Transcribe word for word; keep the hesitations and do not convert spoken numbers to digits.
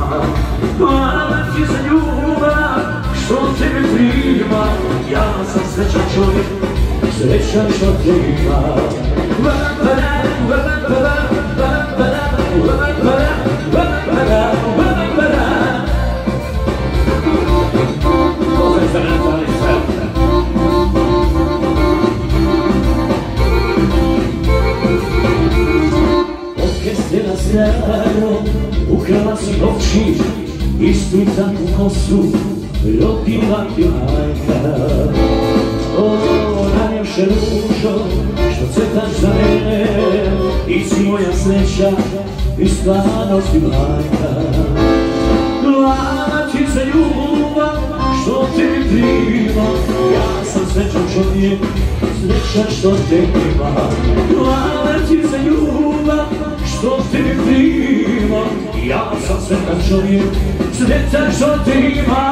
Hvala ti za ljubav što tebe prima. Ja sam srećan čovjek, srećan što te ima. Orkestera strano, ukrala si oči, istu takvu kosu, rodila ti majka. O, najljepše ružo, što cvetaš za mene, ti si moja sreća i stvarno si majka. Hvala ti za ljubav što te prima, ja sam srećan čovjek, srećan što te ima. Hvala ti za ljubav što te prima, ja sam srećan čovjek, srećan što te ima.